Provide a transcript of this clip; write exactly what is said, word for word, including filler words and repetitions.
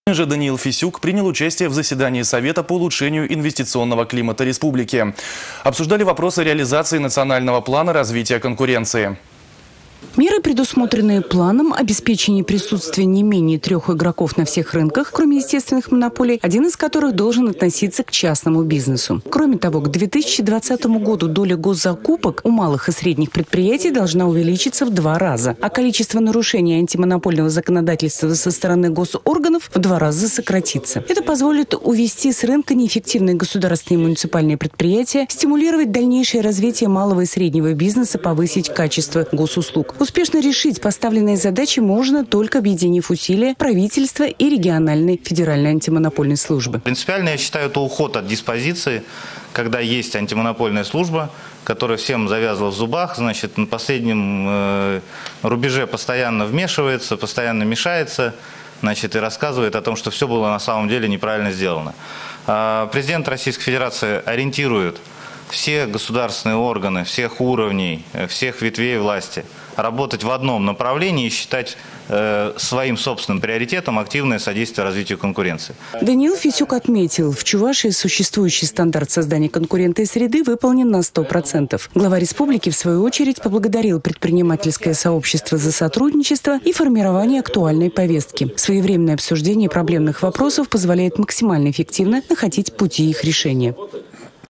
Же Даниил Фисюк принял участие в заседании Совета по улучшению инвестиционного климата республики. Обсуждали вопросы реализации национального плана развития конкуренции. Меры, предусмотренные планом, обеспечение присутствия не менее трех игроков на всех рынках, кроме естественных монополий, один из которых должен относиться к частному бизнесу. Кроме того, к две тысячи двадцатому году доля госзакупок у малых и средних предприятий должна увеличиться в два раза, а количество нарушений антимонопольного законодательства со стороны госорганов в два раза сократится. Это позволит увести с рынка неэффективные государственные и муниципальные предприятия, стимулировать дальнейшее развитие малого и среднего бизнеса, повысить качество госуслуг. Успешно решить поставленные задачи можно, только объединив усилия правительства и региональной федеральной антимонопольной службы. Принципиально, я считаю, это уход от диспозиции, когда есть антимонопольная служба, которая всем завязла в зубах, значит, на последнем э, рубеже постоянно вмешивается, постоянно мешается, значит, и рассказывает о том, что все было на самом деле неправильно сделано. А президент Российской Федерации ориентирует все государственные органы, всех уровней, всех ветвей власти работать в одном направлении и считать э, своим собственным приоритетом активное содействие развитию конкуренции. Даниил Фисюк отметил, в Чувашии существующий стандарт создания конкурентной среды выполнен на сто процентов. Глава республики, в свою очередь, поблагодарил предпринимательское сообщество за сотрудничество и формирование актуальной повестки. Своевременное обсуждение проблемных вопросов позволяет максимально эффективно находить пути их решения.